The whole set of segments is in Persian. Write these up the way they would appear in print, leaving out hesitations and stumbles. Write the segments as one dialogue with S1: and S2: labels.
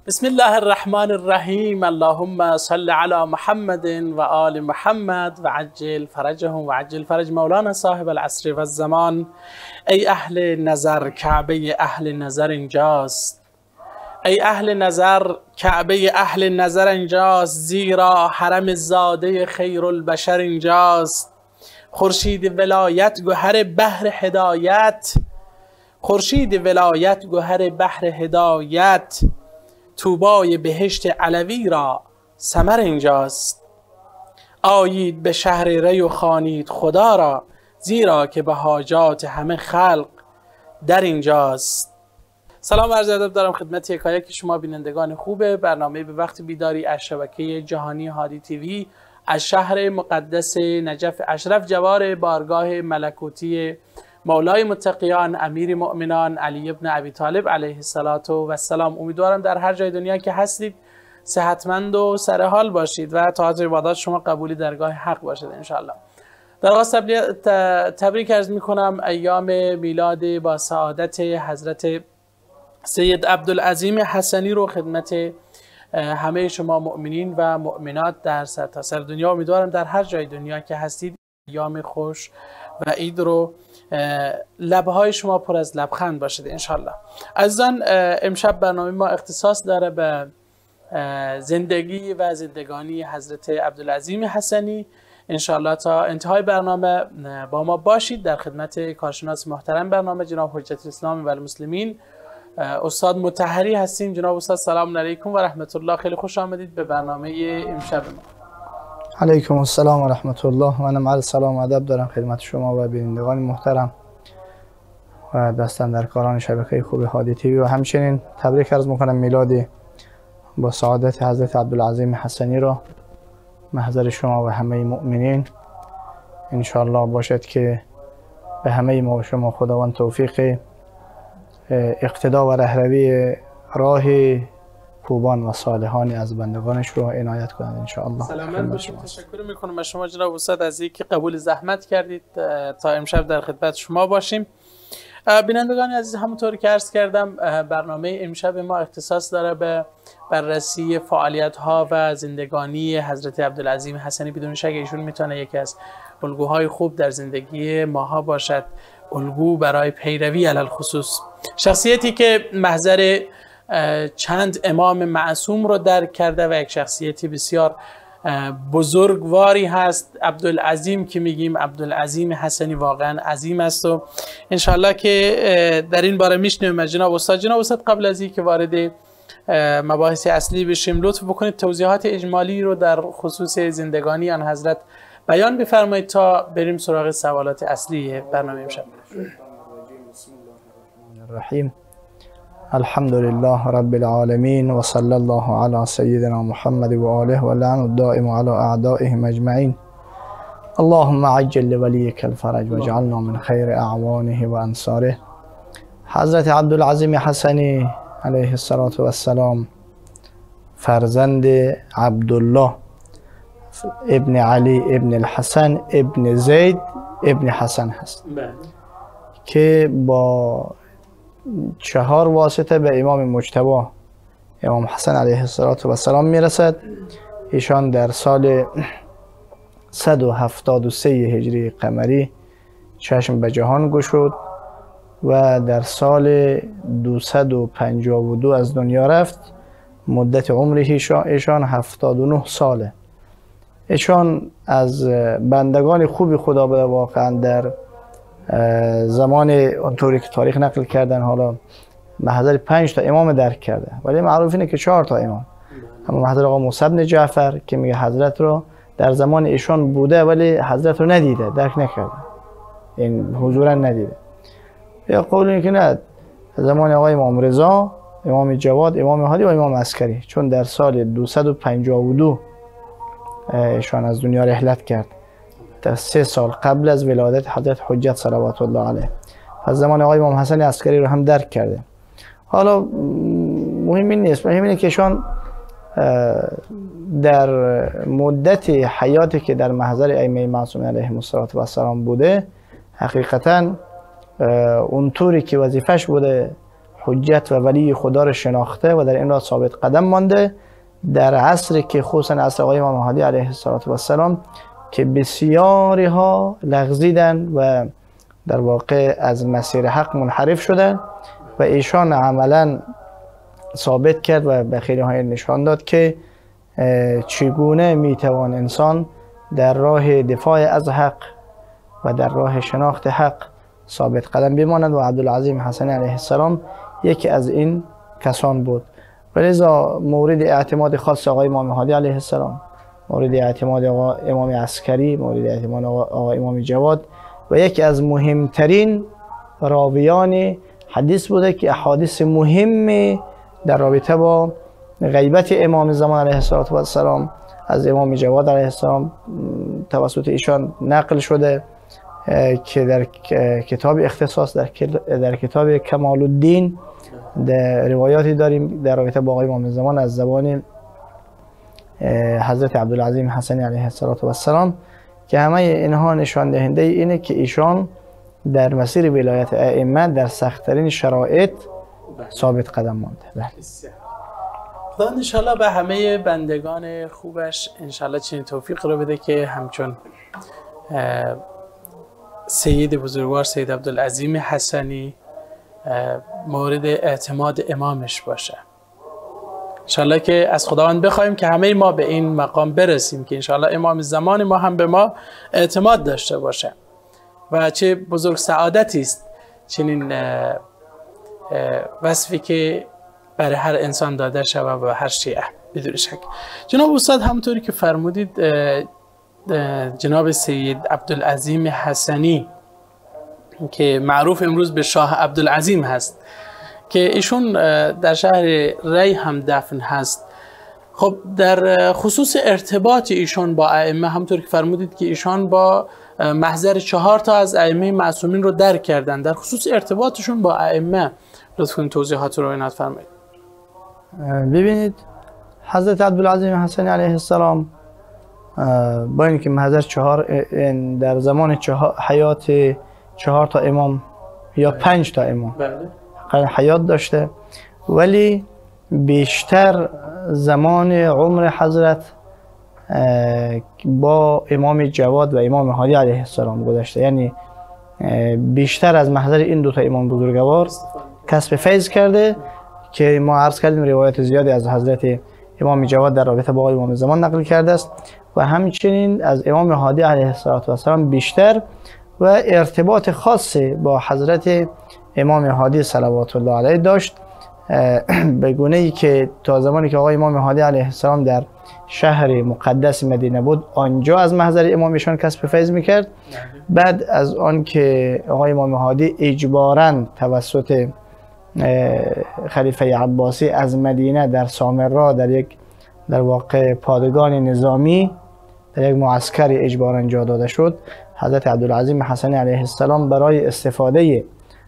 S1: بسم الله الرحمن الرحیم. اللهم صل علی محمد و آل محمد و عجل فرجهم و عجل فرج مولانا صاحب العصر و الزمان. ای اهل نظر، کعبه اهل نظر اینجاست. ای اهل نظر، کعبه اهل نظر اینجاست، زیرا حرم زاده خیر البشر اینجاست. خورشید ولایت گوهر بحر هدایت، خورشید ولایت گوهر بحر هدایت. طوبای بهشت علوی را ثمر اینجاست. آیید به شهر ری و خوانید خدا را، زیرا که به حاجات همه خلق در اینجاست. سلام و عرض ادب دارم خدمت یکایک شما بینندگان خوب برنامه به وقت بیداری از شبکه جهانی هادی تیوی از شهر مقدس نجف اشرف جوار بارگاه ملکوتی مولای متقیان امیر مؤمنان علی ابن ابی طالب علیه السلام. امیدوارم در هر جای دنیا که هستید صحتمند و سرحال باشید و طاعت عبادات شما قبولی درگاه حق باشد انشاءالله. در آغاز تبریک عرض می کنم ایام میلاد با سعادت حضرت سید عبدالعظیم حسنی رو خدمت همه شما مؤمنین و مؤمنات در سرتاسر دنیا. امیدوارم در هر جای دنیا که هستید ایام خوش و عید رو لبهای شما پر از لبخند باشد انشالله. عزیزان، امشب برنامه ما اختصاص داره به زندگی و زندگانی حضرت عبدالعظیم حسنی. انشالله تا انتهای برنامه با ما باشید. در خدمت کارشناس محترم برنامه جناب حجت الاسلام و المسلمین استاد مطهری هستیم. جناب استاد سلام علیکم و رحمت الله، خیلی خوش آمدید به برنامه امشب ما.
S2: علیکم السلام و رحمت الله. منم عرض سلام و ادب دارم خدمت شما و بینندگان محترم و دستاندرکاران شبکه خوب هادی تیوی و همچنین تبریک عرض میکنم میلاد با سعادت حضرت عبدالعظیم حسنی را محضر شما و همه مؤمنین. انشاءالله باشد که به همه ما و شما خداوند توفیق اقتدا و رهروی راه خوبان و صالحانی از بندگانش رو عنایت کنند انشاءالله.
S1: سلامت باشید. تشکر میکنم از شما جناب استاد از اینکه قبول زحمت کردید تا امشب در خدمت شما باشیم. بینندگان عزیز، همونطور که عرض کردم برنامه امشب ما اختصاص داره به بررسی فعالیت ها و زندگانی حضرت عبدالعظیم حسنی. بدون شک ایشون میتونه یکی از الگوهای خوب در زندگی ماها باشد، الگو برای پیروی علل خصوص. شخصیتی که محضر چند امام معصوم رو درک کرده و یک شخصیتی بسیار بزرگواری هست. عبدالعظیم که میگیم عبدالعظیم حسنی واقعا عظیم است و انشالله که در این باره میشنویم از جناب استاد. جناب استاد، قبل از اینکه وارد مباحث اصلی بشیم لطف بکنید توضیحات اجمالی رو در خصوص زندگانی آن حضرت بیان بفرمایید تا بریم سراغ سوالات اصلی برنامه امشب.
S2: الرحیم. الحمد لله رب العالمین و صلی الله علی سیدنا محمد و آله و لعن الدائم علی اعدائهم اجمعین. اللهم عجل لولیک الفرج و جعلنا من خیر اعوانه و انصاره. حضرت عبدالعظیم حسنی علیه السلام فرزند عبدالله ابن علی ابن الحسن ابن زید ابن حسن هست که با 4 واسطه به امام مجتبی امام حسن علیه السلام میرسد. ایشان در سال 173 هجری قمری چشم به جهان گشود و در سال 252 از دنیا رفت. مدت عمر ایشان 79 ساله. ایشان از بندگان خوبی خدا بوده واقعا. در زمان اونطوری که تاریخ نقل کردن حالا محضر 5 تا امام درک کرده، ولی معروف اینه که 4 تا امام. اما محضر آقا موسی بن جعفر که میگه حضرت رو در زمان ایشان بوده ولی حضرت رو ندیده، درک نکرده، این حضورا ندیده. یا قول اینه که نه، زمان آقای امام رضا، امام جواد، امام هادی و امام عسکری، چون در سال 252 ایشان از دنیا رحلت کرد، در 3 سال قبل از ولادت حضرت حجت صلوات الله علیه. از زمان آقای امام حسن عسکری رو هم درک کرده. حالا مهم این نیست، مهم اینه که ایشان در مدت حیاتی که در محضر ائمه معصومین علیهم السلام بوده، حقیقتا اونطوری که وظیفش بوده حجت و ولی خدا را شناخته و در این راه ثابت قدم مانده. در عصری که خصوصا عصر آقای امام مهدی علیه السلام که بسیاری ها لغزیدن و در واقع از مسیر حق منحرف شدن و ایشان عملا ثابت کرد و به خیلی های نشان داد که چگونه میتوان انسان در راه دفاع از حق و در راه شناخت حق ثابت قدم بماند و عبدالعظیم حسنی علیه السلام یکی از این کسان بود. ولذا مورد اعتماد خاص آقای امام مهدی علیه السلام، مورد اعتماد آقا امام عسکری، مورد اعتماد آقا امام جواد و یکی از مهمترین راویان حدیث بوده که احادیث مهم در رابطه با غیبت امام زمان علیه السلام از امام جواد علیه السلام توسط ایشان نقل شده که در کتاب اختصاص در کتاب کمال الدین در روایاتی داریم در رابطه با آقای امام زمان از زبان حضرت عبدالعظیم حسنی علیه السلام که همه اینها نشان دهنده اینه که ایشان در مسیر ولایت ائمه در سخت‌ترین شرایط ثابت قدم مانده.
S1: خدا انشالله به همه بندگان خوبش انشالله چنین توفیق رو بده که همچون سید بزرگوار سید عبدالعظیم حسنی مورد اعتماد امامش باشه. انشالله که از خداوند بخوایم که همه ما به این مقام برسیم که انشالله امام زمان ما هم به ما اعتماد داشته باشه و چه بزرگ سعادتی است چنین وصفی که برای هر انسان داده شود و هر شیعه بدون شک. جناب استاد همونطوری که فرمودید جناب سید عبدالعظیم حسنی که معروف امروز به شاه عبدالعظیم هست که ایشون در شهر ری هم دفن هست. خب در خصوص ارتباط ایشون با ائمه همونطور که فرمودید که ایشان با محضر 4 تا از ائمه معصومین رو درک کردن، در خصوص ارتباطشون با ائمه لطفاً توضیحات رو عنایت فرمایید.
S2: ببینید حضرت عبدالعظیم حسنی علیه السلام با اینکه محضر 4 در زمان حیات 4 تا امام یا 5 تا امام حیات داشته، ولی بیشتر زمان عمر حضرت با امام جواد و امام مهدی علیه السلام گذشته، یعنی بیشتر از محضر این 2 تا امام بزرگوار کسب فیض کرده که ما عرض کردیم روایت زیادی از حضرت امام جواد در رابطه با امام زمان نقل کرده است و همچنین از امام مهدی علیه السلام بیشتر و ارتباط خاصی با حضرت امام مهدی صلوات الله علیه داشت، به گونه ای که تا زمانی که آقای امام مهدی علیه السلام در شهر مقدس مدینه بود آنجا از محضر امامشان کسب فیض میکرد. بعد از آن که آقای امام مهدی اجباراً توسط خلیفه عباسی از مدینه در سامرا در واقع پادگان نظامی در یک معسکر اجباراً جا داده شد، حضرت عبدالعظیم حسنی علیه السلام برای استفاده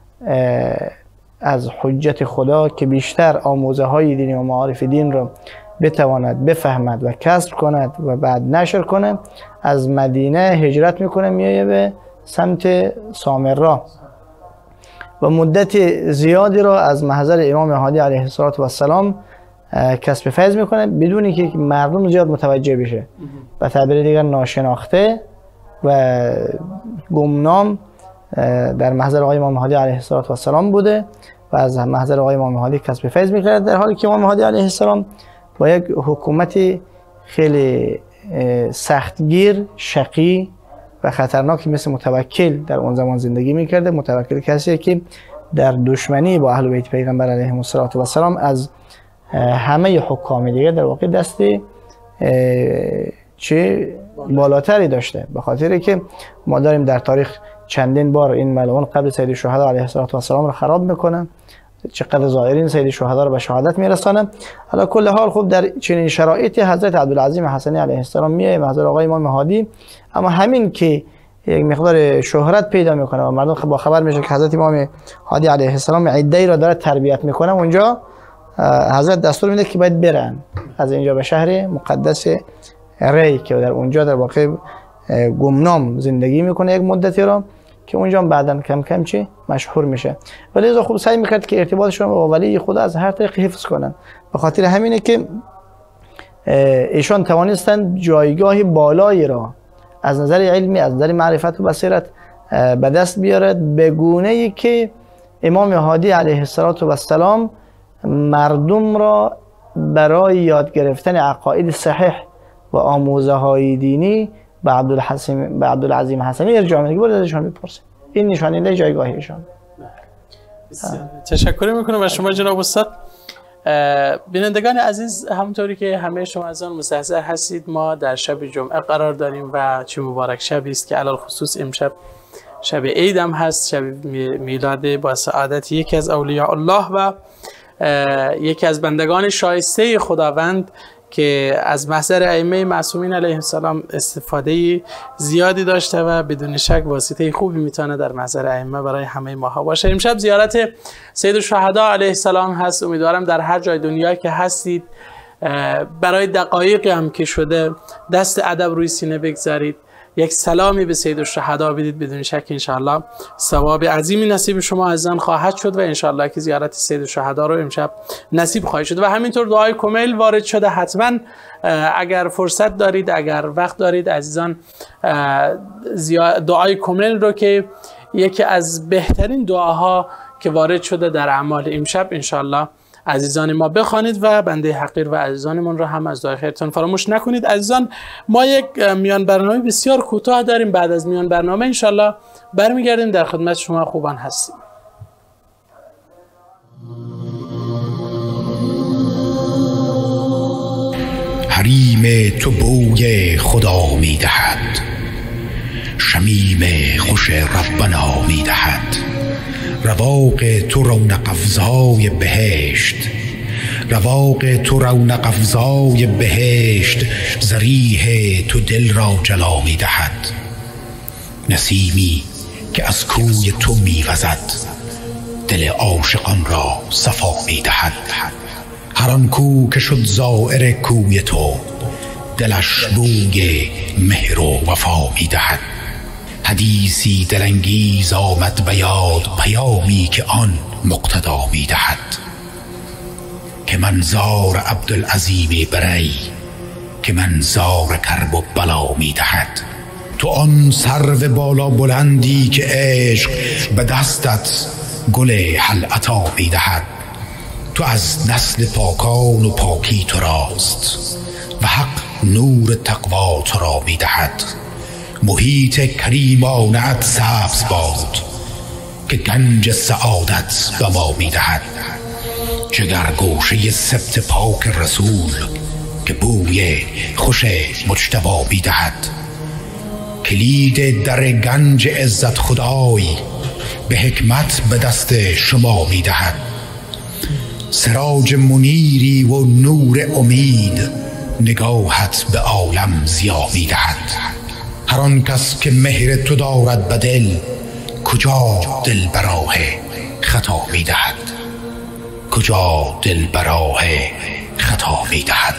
S2: از حجت خدا که بیشتر آموزه های دینی و معارف دین را بتواند بفهمد و کسب کند و بعد نشر کند، از مدینه هجرت میکنه میایه به سمت سامرا و مدت زیادی را از محضر امام مهدی علیه السلام کسب فیض میکنه بدون اینکه مردم زیاد متوجه بشه، به تعبیر دیگر ناشناخته و گمنام در محضر آقای امام مهدی علیه السلام بوده و از محضر آقای امام مهدی کسب فیض میکرد، در حالی که امام مهدی علیه السلام با یک حکومت خیلی سختگیر، شقی و خطرناکی مثل متوکل در اون زمان زندگی میکرده. متوکل کسی که در دشمنی با اهل بیت پیغمبر علیهم السلام از همه حکام دیگه در واقع دست چه بالاتری داشته، به خاطر که ما داریم در تاریخ چندین بار این ملعون قبر سید الشهدا علیه السلام رو خراب میکنن، چقدر ظاهرین سید الشهدا رو به شهادت میرسانن. علی کل حال خوب در چنین شرایطی حضرت عبدالعظیم حسنی علیه السلام میاد محضر آقای امام مهدی، اما همین که یک مقدار شهرت پیدا میکنه و مردم با خبر میشه که حضرت امام مهدی علیه السلام عده‌ای را داره تربیت میکنه، اونجا حضرت دستور میده که باید برن از اینجا به شهر مقدس ری که در اونجا در واقع گمنام زندگی میکنه یک مدتی را که اونجا بعداً کم کم چی مشهور میشه. ولی از خود سعی میکرد که ارتباطشون با ولی خدا از هر طریق حفظ کنن. به خاطر همینه که ایشان توانستند جایگاه بالایی را از نظر علمی، از نظر معرفت و بصیرت به دست بیارد، به گونه ای که امام هادی علیه السلام مردم را برای یاد گرفتن عقاید صحیح و آموزه های دینی به عبدالعظیم حسنی ارجاع میده که باید ازشان بپرسید. این نشانه جایگاه ایشان.
S1: تشکر میکنم از شما جناب استاد. بینندگان عزیز، همونطوری که همه شما از آن مستحضر هستید، ما در شب جمعه قرار داریم و چه مبارک شبی است که علل خصوص امشب شب عید هم هست، شب میلاد با سعادت یکی از اولیاء الله و یکی از بندگان شایسته خداوند که از محضر ائمه معصومین علیه السلام استفاده زیادی داشته و بدون شک واسطه خوبی میتونه در محضر ائمه برای همه ماها باشه. امشب زیارت سید الشهدا علیه السلام هست. امیدوارم در هر جای دنیا که هستید برای دقایقی هم که شده دست ادب روی سینه بگذارید، یک سلامی به سید الشهدا بدید. بدون شک انشاءالله ثواب عظیمی نصیب شما عزیزان خواهد شد و انشاءالله که زیارت سید الشهدا رو امشب نصیب خواهد شد. و همینطور دعای کمیل وارد شده. حتما اگر فرصت دارید، اگر وقت دارید عزیزان، دعای کمیل رو که یکی از بهترین دعاها که وارد شده در اعمال امشب انشاءالله عزیزان ما بخوانید و بنده حقیر و عزیزانمون رو هم از دعای خیرتون فراموش نکنید. عزیزان، ما یک میان برنامه بسیار کوتاه داریم. بعد از میان برنامه انشالله برمیگردیم در خدمت شما خوبان هستیم.
S3: حریم تو بوی خدا میدهد، شمیم خوش ربنا میدهد. رواق تو رونق افزای بهشت، رواق تو رونق افزای بهشت. ضریح تو دل را جلا می دهد. نسیمی که از کوی تو می وزد، دل عاشقان را صفا می دهد. هر آن کو که شد زائر کوی تو، دلش بوی مهر و وفا می دهد. حدیثی دلانگیز آمد به یاد، پیامی که آن مقتدا می دهد. که منظار عبدالعظیم بری، که منظار کرب و بلا می دهد. تو آن سرو بالا بلندی که عشق به دستت گل حل عطا می دهد. تو از نسل پاکان و پاکی تو راست و حق نور تقوا تو را می دهد. محیط کریمانت سبز باد که گنج سعادت به ما می دهد. جگر گوشه سبت پاک رسول که بوی خوش مجتبی می دهد. کلید در گنج عزت خدای به حکمت به دست شما می دهد. سراج منیری و نور امید نگاهت به عالم ضیا می دهد. هر آن کس که مهر تو دارد به دل، کجا دل براه خطا می دهد. کجا دل براه خطا می دهد.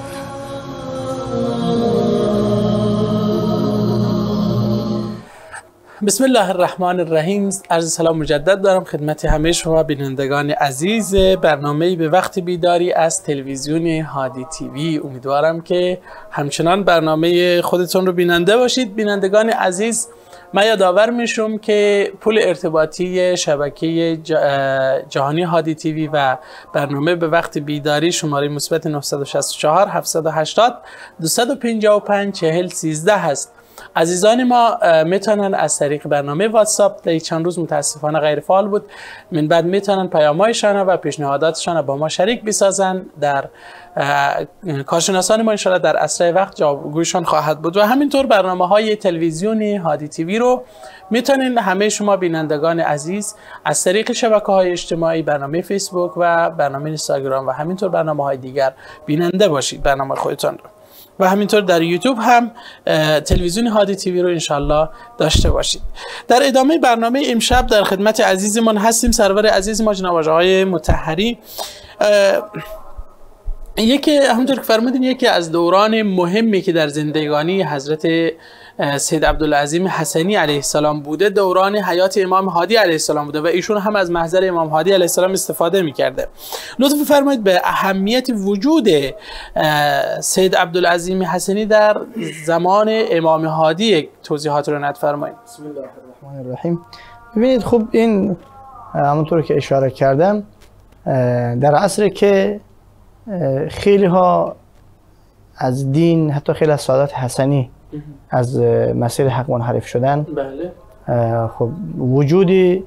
S1: بسم الله الرحمن الرحیم. عرض سلام مجدد دارم خدمت همه شما بینندگان عزیز برنامه به وقت بیداری از تلویزیون هادی تیوی. امیدوارم که همچنان برنامه خودتون رو بیننده باشید. بینندگان عزیز، من یادآور میشم که پول ارتباطی شبکه جهانی هادی تیوی و برنامه به وقت بیداری شماره مثبت 964 780 255 4013 هست. عزیزان ما میتونن از طریق برنامه واتساپ، در چند روز متاسفانه غیر فعال بود، من بعد میتونن پیام‌هایشان و پیشنهاداتشان با ما شریک بسازن. در کارشناسان ما انشاءالله در اسرع وقت جوابگویشان خواهد بود. و همینطور برنامه‌های تلویزیونی هادی تیوی رو میتونین همه شما بینندگان عزیز از طریق شبکه‌های اجتماعی، برنامه فیسبوک و برنامه اینستاگرام و همینطور برنامه‌های دیگر بیننده باشید برنامه خودتون رو. و همینطور در یوتیوب هم تلویزیون هادی تیوی رو انشالله داشته باشید. در ادامه برنامه امشب در خدمت عزیزمان هستیم، سرور عزیز ما جناب آقای مطهری. همونطور که فرمودین یکی از دوران مهمی که در زندگانی حضرت سید عبدالعظیم حسنی علیه السلام بوده، دوران حیات امام هادی علیه السلام بوده و ایشون هم از محضر امام هادی علیه السلام استفاده میکرده. لطف فرمایید به اهمیت وجود سید عبدالعظیم حسنی در زمان امام هادی یک توضیحات رو نفرمایید.
S2: بسم الله الرحمن الرحیم. ببینید خب این همونطور که اشاره کردم در عصری که خیلی ها از دین، حتی خیلی از سادات حسنی از مسیر حق منحرف شدن،
S1: بله.
S2: خب وجودی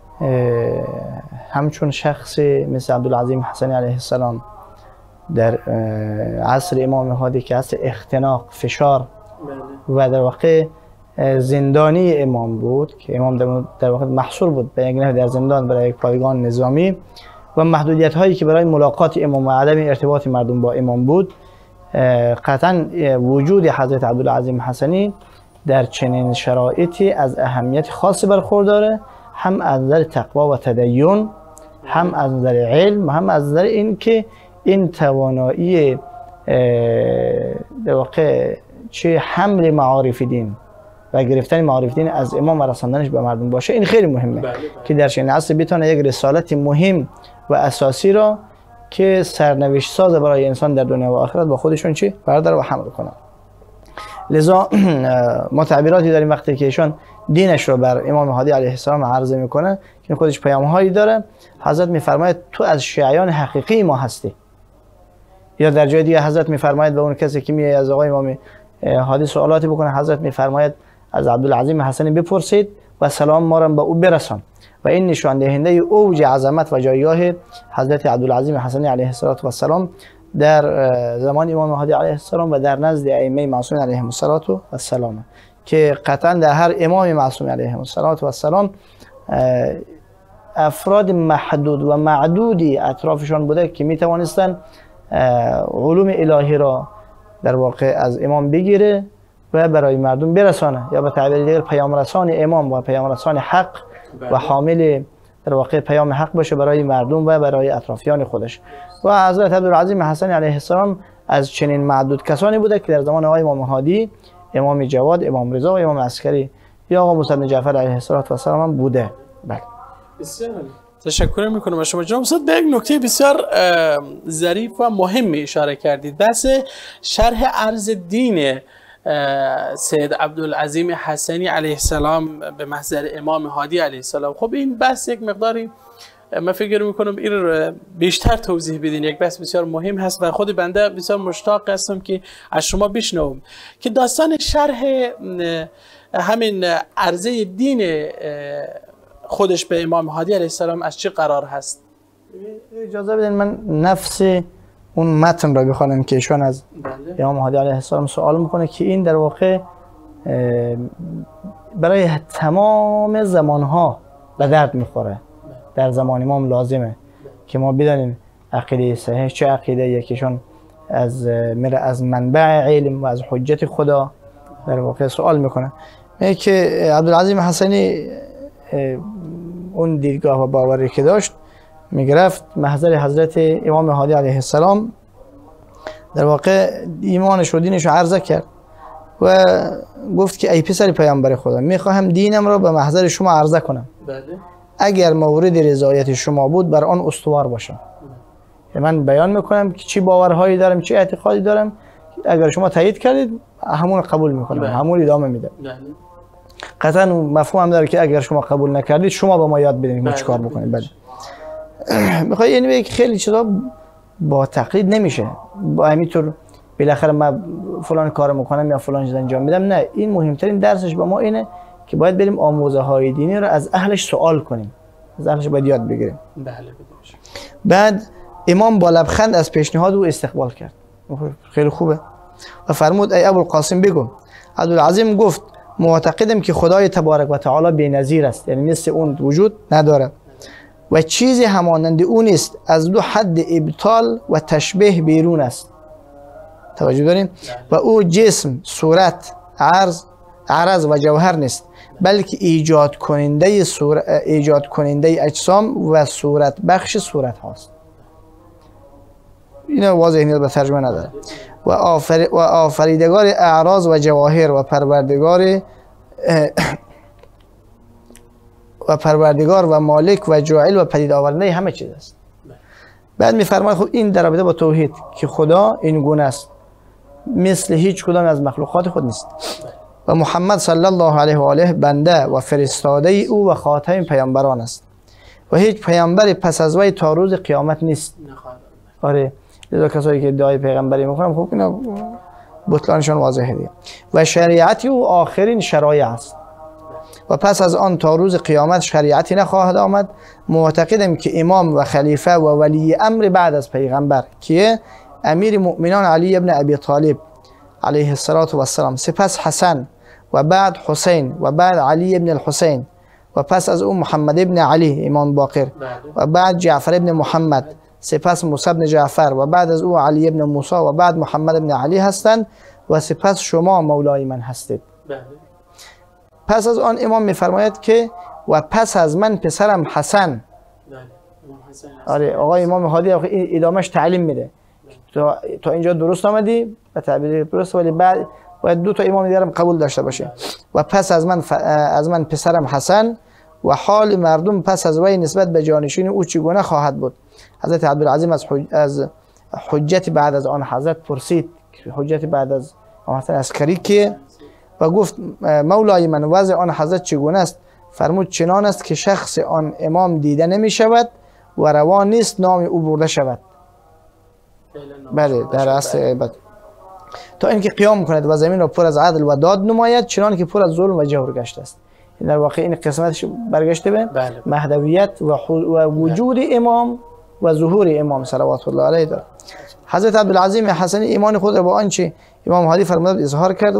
S2: همچون شخصی مثل عبدالعظیم حسنی علیه السلام در عصر امام هادی که عصر اختناق، فشار و در واقع زندانی امام بود که امام در واقع محصور بود به یک نحو در زندان برای یک پایگان نظامی و محدودیت هایی که برای ملاقات امام و عدم ارتباط مردم با امام بود، قطعا وجود حضرت عبدالعظیم حسنی در چنین شرایطی از اهمیت خاصی برخورداره، هم از نظر تقوا و تدین، هم از نظر علم، هم از نظر این که این توانایی در واقع چه حمل معارف دین و گرفتن معارف دین از امام و رساندنش به مردم باشه. این خیلی مهمه که در چنین عصر بتونه یک رسالت مهم و اساسی را که سرنوشت ساز برای انسان در دنیا و آخرت با خودشون چی بردار و حمل کنن. لذا ما تعبیراتی داریم وقتی که ایشان دینش رو بر امام هادی علیه السلام عرضه میکنه که خودش پیام‌هایی داره. حضرت میفرماید تو از شیعیان حقیقی ما هستی. یا در جای دیگه حضرت میفرماید به اون کسی که میاد از آقای امام هادی سوالاتی بکنه، حضرت میفرماید از عبدالعظیم حسنی بپرسید و سلام ما را به او برسان. و این نشان دهنده اوج عظمت و جایگاه حضرت عبدالعظیم حسنی علیه السلام در زمان امام هادی علیه السلام و در نزد ائمه معصومین علیهم السلام که قطعا در هر امام معصوم علیهم السلام افراد محدود و معدودی اطرافشان بوده که می توانستند علوم الهی را در واقع از امام بگیره و برای مردم برسانه، یا به تعبیر دیگر پیام رسان امام و پیام رسان حق و حامل در واقع پیام حق باشه برای مردم و برای اطرافیان خودش. و حضرت عبدالعظیم حسنی علیه السلام از چنین معدود کسانی بوده که در زمان آقای امام هادی، امام جواد، امام رضا و امام عسکری یا آقا موسی بن جعفر علیه السلام هم بوده. بله.
S1: بسیار تشکر میکنم از شما جناب استاد. به یک نکته بسیار ظریف و مهم اشاره کردید، بحث شرح عرض دین سید عبدالعظیم حسنی علیه السلام به محضر امام هادی علیه السلام. خب این بحث یک مقداری من فکر میکنم این رو بیشتر توضیح بدین، یک بحث بسیار مهم هست و خود بنده بسیار مشتاق هستم که از شما بشنوم که داستان شرح همین عرضه دین خودش به امام هادی علیه السلام از چه قرار هست.
S2: اجازه بدین من نفس اون متن را بخوانم که ایشان از امام هادی علیه السلام سوال میکنه که این در واقع برای تمام زمانها به درد میخوره. در زمان امام لازمه که ما بدانیم عقیده صحیح چه عقیده یکیشون از منبع علم و از حجت خدا در واقع سوال میکنه. میگه که عبدالعظیم حسنی اون دیدگاه و باوری که داشت میگرفت محضر حضرت امام هادی علیه السلام در واقع ایمانش و دینش رو عرضه کرد و گفت که ای پسر پیامبر خدا، میخواهم دینم را به محضر شما عرضه کنم.
S1: بله.
S2: اگر مورد رضایت شما بود بر آن استوار باشم. من بیان میکنم که چی باورهایی دارم، چی اعتقادی دارم، اگر شما تایید کردید همون قبول میکنم. بله. همون ادامه میدم. بله. قطعا مفهوم هم داره که اگر شما قبول نکردید شما به ما یاد بدید ما چیکار بکنیم. بله. میخوای یعنی بگی خیلی چیزا با تقلید نمیشه، با همینطور بالاخره من فلان کارو میکنم یا فلان چیز انجام میدم. نه، این مهمترین درسش به ما اینه که باید بریم آموزه های دینی رو از اهلش سوال کنیم، از اهلش باید یاد بگیریم.
S1: بله.
S2: بعد امام با لبخند از پیشنهاد او استقبال کرد. خیلی خوبه. و فرمود ای ابوالقاسم بگو. عبدالعظیم گفت معتقدم که خدای تبارک و تعالی بی‌نظیر است، یعنی مثل اون وجود نداره و چیزی همانند اون است، از دو حد ابطال و تشبیه بیرون است. توجه داریم؟ و او جسم، صورت، عرض و جوهر نیست، بلکه ایجاد کننده اجسام و صورت بخش صورت هاست. اینا واضح نیست، به ترجمه نداره. و آفریدگار اعراض و جواهر و پروردگار و مالک و جاعل و پدید آورنده همه چیز است. بعد میفرماید خب این در رابطه با توحید که خدا این گونه است، مثل هیچ کدام از مخلوقات خود نیست و محمد صلی الله علیه و آله بنده و فرستاده او و خاتم پیامبران است و هیچ پیامبری پس از وی تا روز قیامت نیست. آره، لذا کسایی که ادعای پیغمبری میکنن خب اینا بطلانشان واضحه دیگه. و شریعت او آخرین شرایع است و پس از آن تا روز قیامت شریعتی نخواهد آمد. معتقدم که امام و خلیفه و ولی امر بعد از پیغمبر که امیر مؤمنان علی ابن ابی طالب علیه السلام، سپس حسن و بعد حسین و بعد علی ابن الحسین و پس از او محمد ابن علی امام باقر و بعد جعفر ابن محمد، سپس موسی ابن جعفر و بعد از او علی ابن موسی و بعد محمد ابن علی هستند و سپس شما مولای من هستید. پس از آن امام میفرماید که و پس از من پسرم حسن. آره، آقای امام هادی ادامهش تعلیم میده تا اینجا درست آمدی و تعبیر درست، ولی بعد باید دو تا امام دیگرم قبول داشته باشه. و پس از من پسرم حسن و حال مردم پس از وی نسبت به جانشین او چگونه خواهد بود. حضرت عبدالعظیم از حجت بعد از آن حضرت پرسید، حجت بعد از حسن عسکری که و گفت مولای من وضع آن حضرت چگونه است؟ فرمود چنان است که شخص آن امام دیده نمی شود و روان نیست نام او برده شود. بله، در اصل عبادت تا اینکه قیام کند و زمین را پر از عدل و داد نماید، چنان که پر از ظلم و جور گشته است. این در واقع این قسمتش برگشته به مهدویت و وجود امام و ظهور امام صلوات الله علیه دارد. حضرت عبدالعظیم حسنی ایمان خود را با آنچه امام هادی فرموده اظهار کرد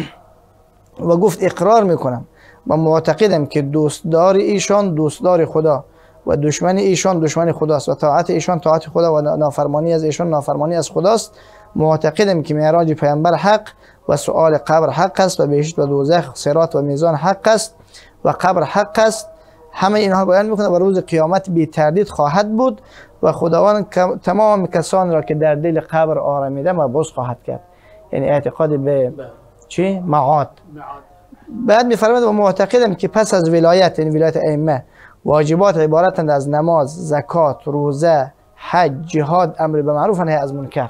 S2: و گفت اقرار میکنم و معتقدم که دوستدار ایشان دوستدار خدا و دشمن ایشان دشمن خداست و طاعت ایشان طاعت خدا و نافرمانی از ایشان نافرمانی از خداست. معتقدم که معراج پیامبر حق و سؤال قبر حق است و بهشت و دوزخ، صراط و میزان حق است و قبر حق است. همه اینها بیان میکنه و روز قیامت بی تردید خواهد بود و خداوند تمام کسان را که در دل قبر آرمیده مبعوث خواهد کرد. یعنی اعتقاد به چی؟ معاد. بعد میفرماید و معتقدم که پس از ولایت، یعنی ولایت ائمه، واجبات عبارتند از نماز، زکات، روزه، حج، جهاد، امر به معروف و نهی از منکر.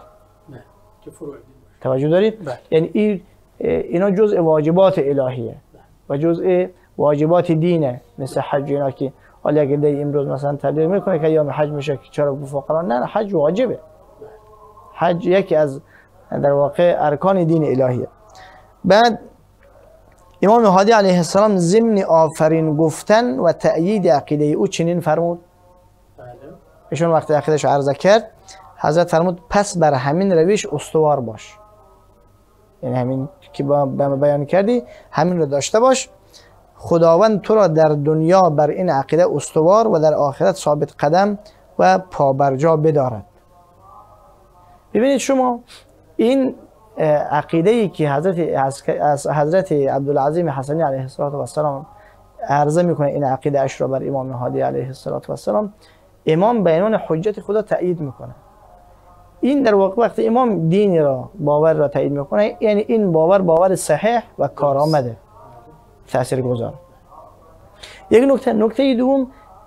S2: توجه دارید؟ یعنی اینا جزء واجبات الهیه و جزء واجبات دینه، مثل حج. اینا که حالا اگه دی امروز مثلا تبلیغ میکنه که ایام حج میشه که چرا به فقرا، نه، حج واجبه. حج یکی از در واقع ارکان دین الهیه. بعد امام هادی علیه السلام ضمن آفرین گفتن و تأیید عقیده او چنین فرمود. ایشون وقتی عقیدهش عرضه کرد، حضرت فرمود پس بر همین روش استوار باش، یعنی همین که با بیان کردی همین رو داشته باش. خداوند تو را در دنیا بر این عقیده استوار و در آخرت ثابت قدم و پابرجا بدارد. ببینید شما این عقیده‌ای که حضرت عبدالعظیم حسنی علیه السلام عرضه میکنه، این عقیده اش را بر امام هادی علیه السلام، امام به عنوان حجت خدا تایید میکنه. این در واقع وقتی امام دینی را، باور را تایید میکنه، یعنی این باور صحیح و کارآمده، تاثیرگذار. یک نکته دوم،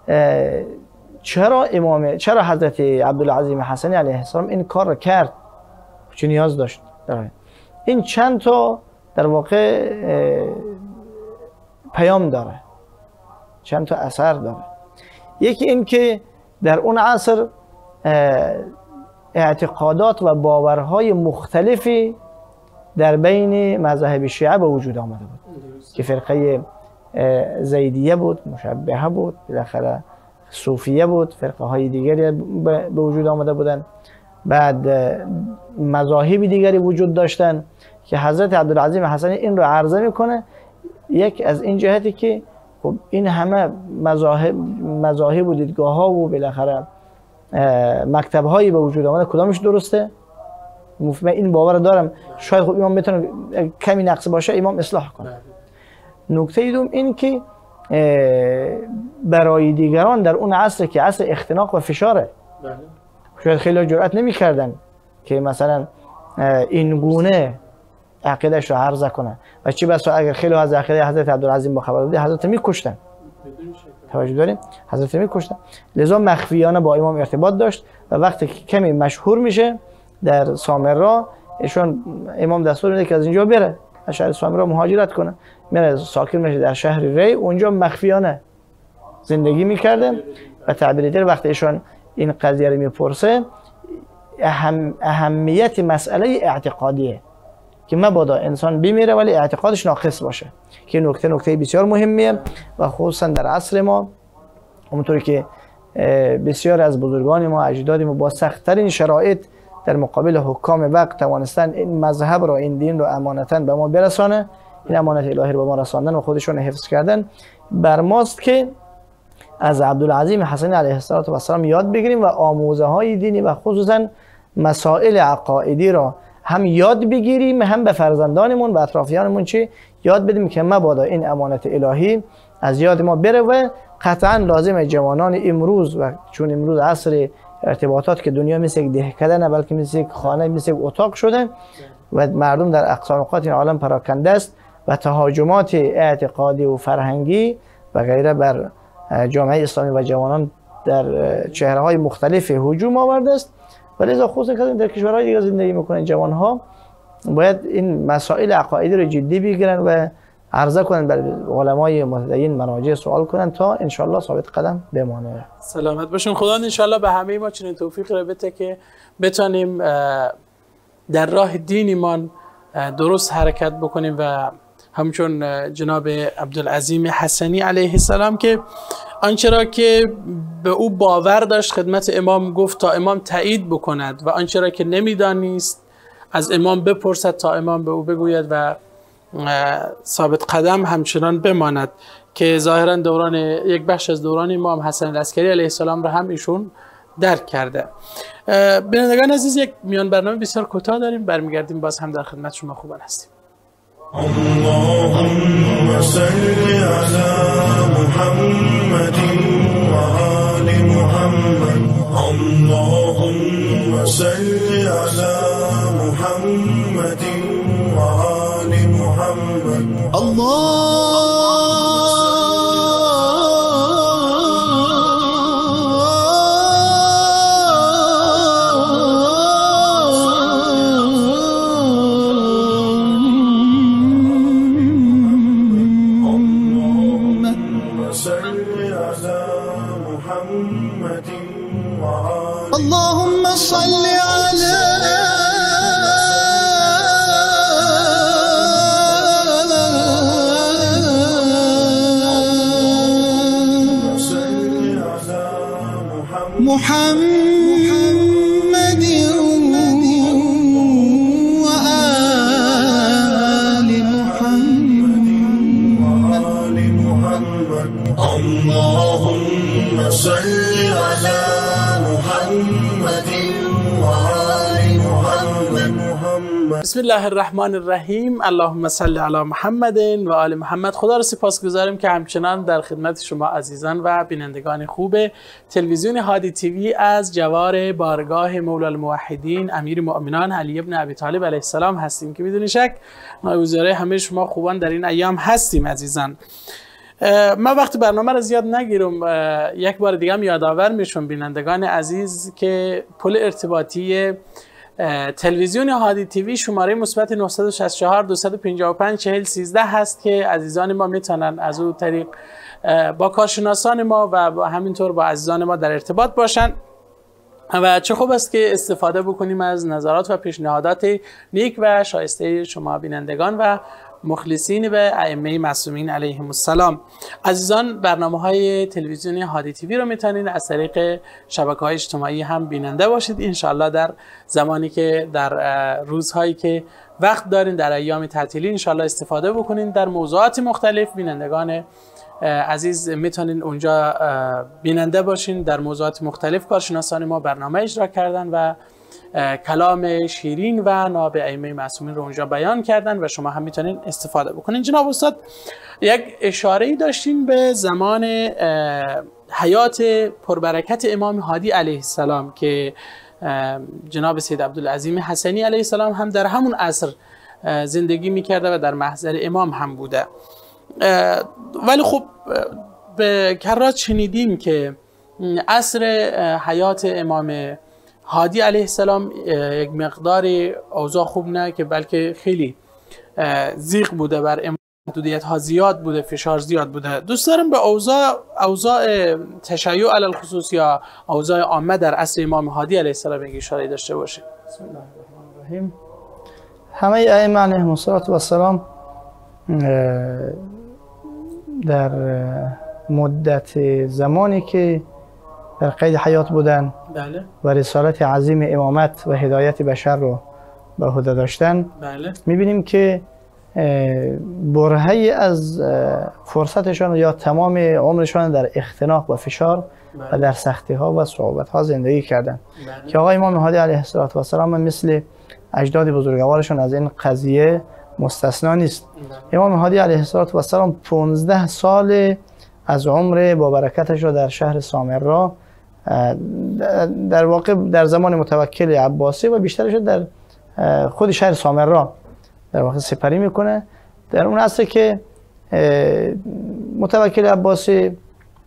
S2: چرا حضرت عبدالعظیم حسنی علیه السلام این کار را کرد؟ چه نیاز داشت؟ این چند تا در واقع پیام داره، چند تا اثر داره. یکی این که در اون عصر اعتقادات و باورهای مختلفی در بین مذاهب شیعه به وجود آمده بود که فرقه زیدیه بود، مشبهه بود، بالاخره صوفیه بود، فرقه های دیگری به وجود آمده بودند. بعد مذاهب دیگری وجود داشتن که حضرت عبدالعظیم حسنی این رو عرضه میکنه. یک از این جهتی که خب این همه مذاهب و دیدگاه ها و بالاخره مکتب هایی به وجود آمده، کدامش درسته؟ من این باور دارم، شاید خب امام میتونه کمی نقص باشه، امام اصلاح کنه. نکته دوم این که برای دیگران در اون عصر که عصر اختناق و فشاره، شاید خیلی جرئت نمی‌کردن که مثلا این گونه عقیدهش رو عرضه کنه و چی بسا اگر خیلی از عقیده حضرت عبدالعظیم با خبر بودی حضرت میکشتن. توجه داریم؟ حضرت میکشتن. لذا مخفیانه با امام ارتباط داشت و وقتی کمی مشهور میشه در سامرا ایشون امام دستور میده که از اینجا بره، از شهر سامرا مهاجرت کنه، میره ساکن میشه در شهر ری، اونجا مخفیانه زندگی میکرده و تعبیر دیگر وقتی ایشون این قضیه رو میپرسه اهمیت مسئله اعتقادیه که مبادا انسان بمیره ولی اعتقادش ناقص باشه که نکته بسیار مهمیه و خصوصا در عصر ما همونطوری که بسیار از بزرگان ما اجداد ما با سخت‌ترین شرایط در مقابل حکام وقت توانستن این مذهب را این دین رو امانتاً به ما برسانه، این امانت الهی رو به ما رساندن و خودشون حفظ کردن. بر ماست که از عبدالعظیم حسنی علیه السلام یاد بگیریم و آموزه های دینی و خصوصا مسائل عقائدی را هم یاد بگیریم، هم به فرزندانمون و اطرافیانمون چی یاد بدیم که مبادا این امانت الهی از یاد ما بره. و قطعا لازمه جوانان امروز و چون امروز عصر ارتباطات که دنیا مثل یک دهکده نه بلکه مثل یک خانه، مثل یک اتاق شده و مردم در اقصا نقاط این عالم پراکنده است و تهاجمات اعتقادی و فرهنگی و غیره بر جامعه اسلامی و جوانان در چهره‌های مختلف هجوم آورده است. ولذا خصوصا که در کشورهای دیگه زندگی میکنن جوانها باید این مسائل عقایدی رو جدی بگیرن و عرضه کنن بر علمای متدین مراجع سوال کنن تا انشالله ثابت قدم بمانه.
S1: سلامت باشین. خدا انشالله به همه ما چنین توفیق رو بده که بتونیم در راه دینیمان درست حرکت بکنیم و همچون جناب عبدالعظیم حسنی علیه السلام که آنچه را که به او باور داشت خدمت امام گفت تا امام تایید بکند و آنچه را که نمیدانست از امام بپرسد تا امام به او بگوید و ثابت قدم همچنان بماند که ظاهرا دوران یک بخش از دوران امام حسن العسکری علیه السلام را هم ایشون درک کرده. بینندگان عزیز یک میان برنامه بسیار کوتاه داریم، برمیگردیم باز هم در خدمت شما خوبان هستیم.
S4: اللهم صل على محمد و آل محمد. اللهم صل على محمد و آل محمد.
S5: اللهم صل على محمد وآل محمد. اللهم صل على محمد وآل محمد.
S1: بسم الله الرحمن الرحیم. اللهم صل علی محمد و آل محمد. خدا را سپاسگزاریم که همچنان در خدمت شما عزیزان و بینندگان خوب تلویزیون هادی تیوی از جوار بارگاه مولا الموحدین امیر المؤمنین علی ابن ابی طالب علیه السلام هستیم که بدون شک نایب همه شما خوبان در این ایام هستیم عزیزان. من وقتی برنامه را زیاد نگیرم، یک بار دیگه هم یادآور میشم بینندگان عزیز که پل ارتباطی تلویزیون هادی تیوی شماره مثبت 964 255 4013 هست که عزیزان ما میتونن از اون طریق با کارشناسان ما و همینطور با عزیزان ما در ارتباط باشن و چه خوب است که استفاده بکنیم از نظرات و پیشنهادات نیک و شایسته شما بینندگان و مخلصین به ائمه معصومین علیهم السلام. عزیزان برنامه‌های تلویزیونی هادی تیوی رو میتونید از طریق شبکه‌های اجتماعی هم بیننده باشید. انشالله در زمانی که در روزهایی که وقت دارین در ایام تعطیلی انشالله استفاده بکنین در موضوعات مختلف. بینندگان عزیز میتونین اونجا بیننده باشین. در موضوعات مختلف کارشناسان ما برنامه اجرا کردن و کلام شیرین و ناب ائمه معصومین رو اونجا بیان کردن و شما هم میتونین استفاده بکنین. جناب استاد یک اشاره‌ای داشتین به زمان حیات پربرکت امام هادی علیه السلام که جناب سید عبدالعظیم حسنی علیه السلام هم در همون عصر زندگی میکرده و در محضر امام هم بوده. ولی خب به کرات شنیدیم که عصر حیات امام هادی علیه السلام یک مقدار اوضاع خوب نه که بلکه خیلی ضیق بوده، بر امام محدودیت ها زیاد بوده، فشار زیاد بوده. دوست دارم به اوضاع تشیع علی الخصوص یا اوضاع عامه در عصر امام هادی علیه السلام اشاره داشته باشه.
S2: بسم الله الرحمن الرحیم. همه ائمه علیهم السلام در مدت زمانی که در قید حیات بودن
S1: بله.
S2: و رسالت عظیم امامت و هدایت بشر رو به عهده داشتن،
S1: بله.
S2: میبینیم که برهه‌ای از فرصتشان یا تمام عمرشان در اختناق و فشار و در سختی ها و صعوبت ها زندگی کردن که آقای امام هادی علیه السلام مثل اجداد بزرگوارشان از این قضیه مستثنا نیست. امام هادی علیه السلام 15 سال از عمر با برکتش را در شهر سامرا، در واقع در زمان متوکل عباسی و بیشترش در خود شهر سامرا در واقع سپری میکنه. در اون عصر که متوکل عباسی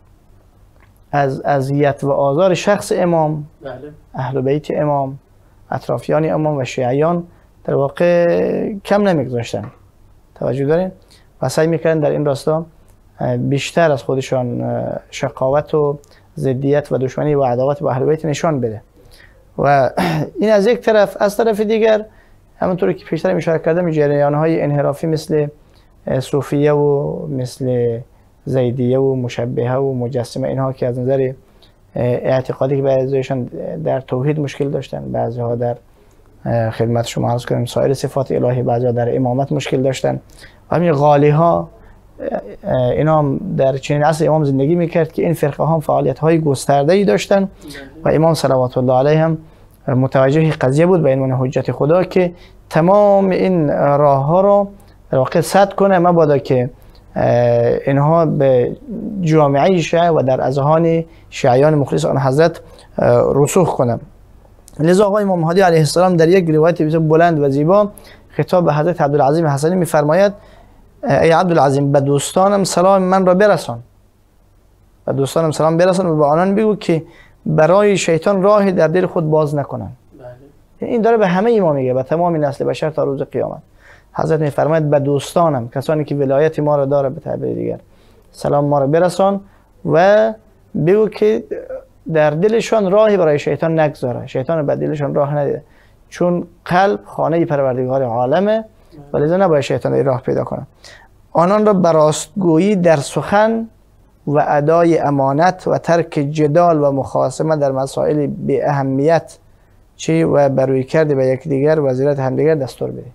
S2: از اذیت و آزار شخص امام،
S1: بله.
S2: اهل بیت امام، اطرافیان امام و شیعیان در واقع کم نمیگذاشتن. توجه دارین؟ و سعی میکردن در این راستا بیشتر از خودشان شقاوت و ضدیت و دشمنی و عداوت با اهل بیت نشان بده. و این از یک طرف. از طرف دیگر همونطوری که پیشتر اشاره کردم جریان‌های انحرافی مثل صوفیه و مثل زیدیه و مشبهه و مجسمه، اینها که از نظر اعتقادی که بعضیشان در توحید مشکل داشتن، بعضی‌ها در خدمت شما عرض کنیم سایر صفات الهی، بعضی‌ها در امامت مشکل داشتن. و همین غالی‌ها اینا در چنین عصر امام زندگی میکرد که این فرقه ها فعالیت‌های گسترده‌ای داشتن و امام صلوات الله علیه هم متوجه قضیه بود به عنوان حجت خدا که تمام این راه ها رو در واقع سد کنه، مبادا که اینها به جامعه شیعه و در اذهان شیعیان مخلص آن حضرت رسوخ کنه. لذا آقای امام هادی علیه السلام در یک روایت بلند و زیبا خطاب به حضرت عبدالعظیم حسنی میفرماید: ای عبدالعظیم، به دوستانم سلام من را برسان، به دوستانم سلام برسان و به آنان بگو که برای شیطان راهی در دل خود باز نکنن. بله. این داره به همه ما میگه، به تمام نسل بشر تا روز قیامت. حضرت میفرماید به دوستانم، کسانی که ولایت ما را داره به تعبیر دیگر، سلام ما را برسان و بگو که در دلشان راهی برای شیطان نگذاره، شیطان به دلشان راه نده، چون قلب خانه پروردگار عالمه و لذا نباید شیطان راه پیدا کنه. آنان را به راستگویی در سخن و ادای امانت و ترک جدال و مخاصمه در مسائل بی اهمیت و بروی کرده به یکدیگر و زیرت همدیگر دستور بده.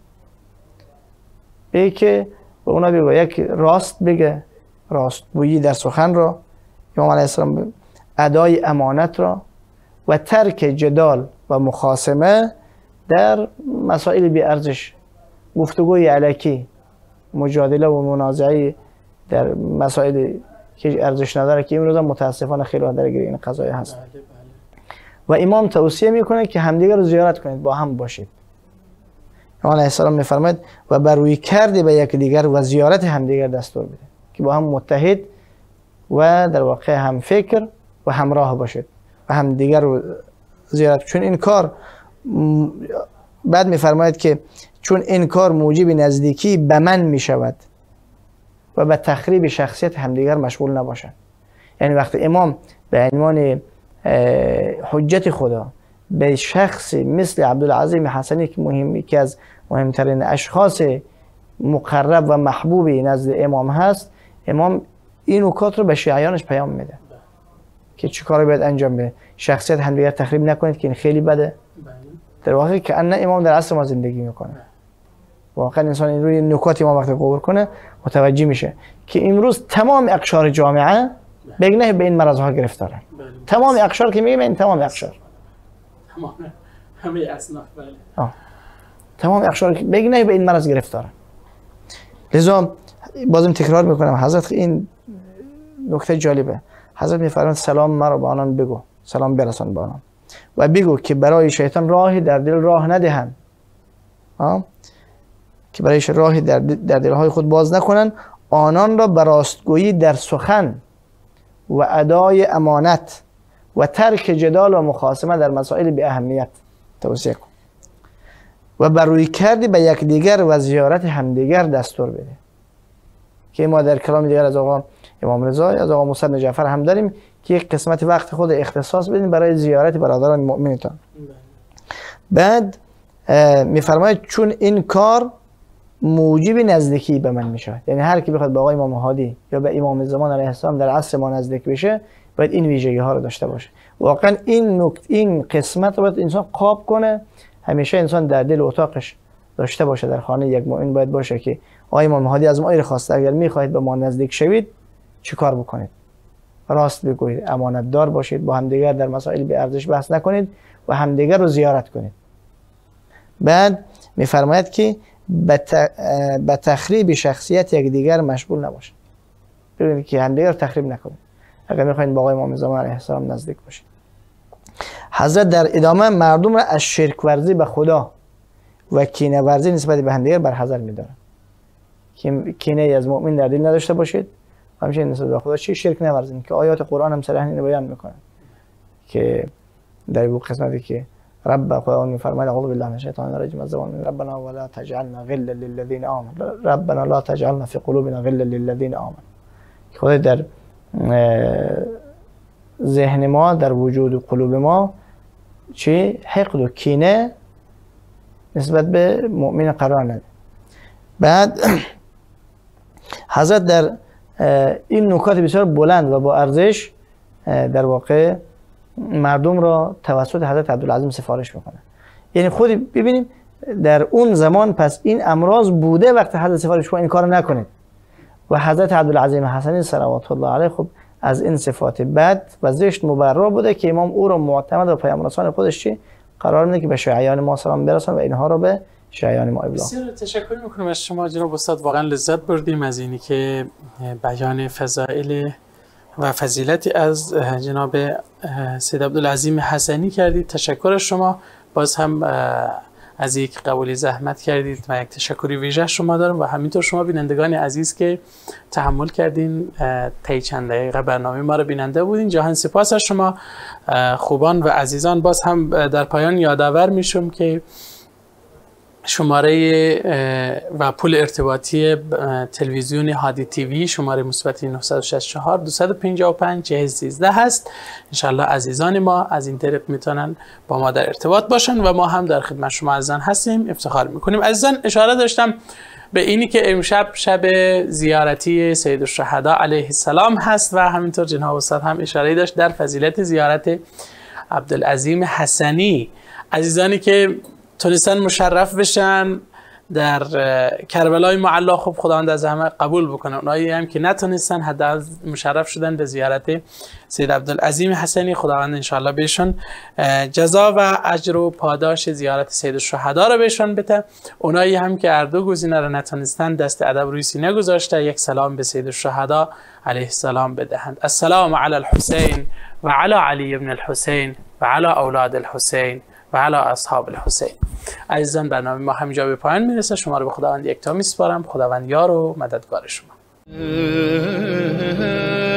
S2: بگه که به اونا بگه یک راست بگه، راستگویی در سخن را، امام علیه السلام ادای امانت را و ترک جدال و مخاصمه در مسائل بی ارزش، گفتگوی الکی، مجادله و منازعه در مسائل که ارزش نداره که امروز متاسفانه خیلی درگیر این قضایه هست.
S1: بله.
S2: و امام توصیه میکنه که همدیگر رو زیارت کنید، با هم باشید. امام علیه السلام میفرماید و بر روی کرده به یکدیگر و زیارت همدیگر دستور بده که با هم متحد و در واقع هم فکر و همراه باشید و همدیگر رو زیارت. چون این کار بعد میفرماید که چون این کار موجب نزدیکی به من میشود و به تخریب شخصیت همدیگر مشغول نباشند. یعنی وقتی امام به عنوان حجت خدا به شخصی مثل عبدالعظیم حسنی که از مهمترین اشخاص مقرب و محبوبی نزد امام هست، امام این نکات رو به شیعیانش پیام میده که چه کاری باید انجام بده، شخصیت همدیگر تخریب نکنید که این خیلی بده. در واقع که ان امام در عصر ما زندگی میکنه. واقعا انسان این روی نکات ما وقتی غور کنه متوجه میشه که امروز تمام اقشار جامعه بگنه به این مرضها گرفتارن. تمام اقشار که میگیم این تمام اقشار،
S1: همه اصناف. بله.
S2: تمام اقشار که بگنه به این مرض گرفتارن. لذا بازم تکرار میکنم، حضرت این نکته جالبه، حضرت میفرمایند سلام مرا به آنان بگو، سلام برسان به آنان و بگو که برای شیطان راهی در دل راه ندهند، که برایش راهی در دلهای خود باز نکنند، آنان را به راستگویی در سخن و ادای امانت و ترک جدال و مخاصمه در مسائل به اهمیت توصیه کن و بر روی کردی به یکدیگر و زیارت همدیگر دستور بده. که ما در کلام دیگر از آقا امام رضا، از آقا موسی بن جعفر هم داریم که یک قسمت وقت خود اختصاص بدیم برای زیارت برادران مؤمنتان. بعد میفرماید چون این کار موجب نزدیکی به من میشه، یعنی هر کی بخواد به آقای امام هادی یا به امام زمان علیه السلام در عصر ما نزدیک بشه باید این ویژگی ها رو داشته باشه. واقعا این قسمت رو باید انسان قاب کنه، همیشه انسان در دل اتاقش داشته باشه. در خانه یک مؤمن باید باشه که آقای امام هادی از ما این خواسته اگر میخواهید به ما نزدیک شوید چی کار بکنید؟ راست بگویید، امانت دار باشید، با همدیگر در مسائل به ارزش بحث نکنید و همدیگر رو زیارت کنید. بعد میفرماید که به تخریب شخصیت یکدیگر مشغول نباشید، ببینید که همدیگر تخریب نکنید اگر میخواین با آقای امام زمان علیه السلام نزدیک باشید. حضرت در ادامه مردم را از شرک ورزی به خدا و کینه ورزی نسبت به همدیگر برحذر می‌دارند. کینه از مؤمن در دل نداشته باشید، همیشه نسبت به خدا شرک نورزید که آیات قرآن هم صریحاً اینو بیان میکنن که در این قسمتی که رب خدا میفرماید اعوذ بالله من الشیطان الرجیم از زبان ربنا ولا تجعلنا غلا للذین آمنوا ربنا لا تجعلنا في قلوبنا غلا للذین آمنوا. خدا در ذهن ما، در وجود و قلوب ما چی حقد و کینه نسبت به مؤمن قرار نده. بعد حضرت در این نکات بسیار بلند و با ارزش در واقع مردم را توسط حضرت عبدالعظیم سفارش میکنه. یعنی خود ببینیم در اون زمان پس این امراض بوده وقتی حضرت سفارش کنه این کار نکنید و حضرت عبدالعظیم حسنی صلوات الله علیه خب از این صفات بد و زشت مبرا بوده که امام او را معتمد و پیام‌رسان خودش چی قرار میده که به شیعیان ما سلام برسان و اینها را به شیعیان ما ابلاغ.
S1: بسیار تشکر میکنم از شما جناب استاد، واقعا لذت بردیم از اینی که بیان فضائل و فضیلتی از جناب سید عبدالعظیم حسنی کردید. تشکر از شما. باز هم از یک قبولی زحمت کردید و یک تشکری ویژه شما دارم و همینطور شما بینندگان عزیز که تحمل کردین طی چند دقیقه برنامه ما رو بیننده بودین. جهان سپاس از شما خوبان و عزیزان. باز هم در پایان یادآور میشم که شماره و پول ارتباطی تلویزیون هادی تیوی شماره مثبت 964 255 4013 هست. انشالله عزیزان ما از این طریق میتونن با ما در ارتباط باشن و ما هم در خدمت شما عزیزان هستیم، افتخار میکنیم. عزیزان اشاره داشتم به اینی که امشب شب زیارتی سید الشهدا علیه السلام هست و همینطور جناب استاد هم اشاره داشت در فضیلت زیارت عبدالعظیم حسنی. عزیزانی که تونستن مشرف بشن در کربلای معلا، خب خداوند از همه قبول بکنه. اونایی هم که نتونستن حداقل مشرف شدن به زیارت سید عبدالعظیم حسنی، خداوند انشاءالله بهشون جزا و اجر و پاداش زیارت سید الشهدا رو بهشون بده. اونایی هم که اردو گزینه رو نتونستن دست ادب روی سینه گذاشته، یک سلام به سید الشهدا علیه السلام بدهند. السلام علی الحسین و علی علی ابن الحسین و علی اولاد الحسین و علی اصحاب الحسین. عزیزان برنامه ما همینجا به پایان میرسه. شما رو به خداوند یکتا میسپارم. خداوند یار و مددگار شما.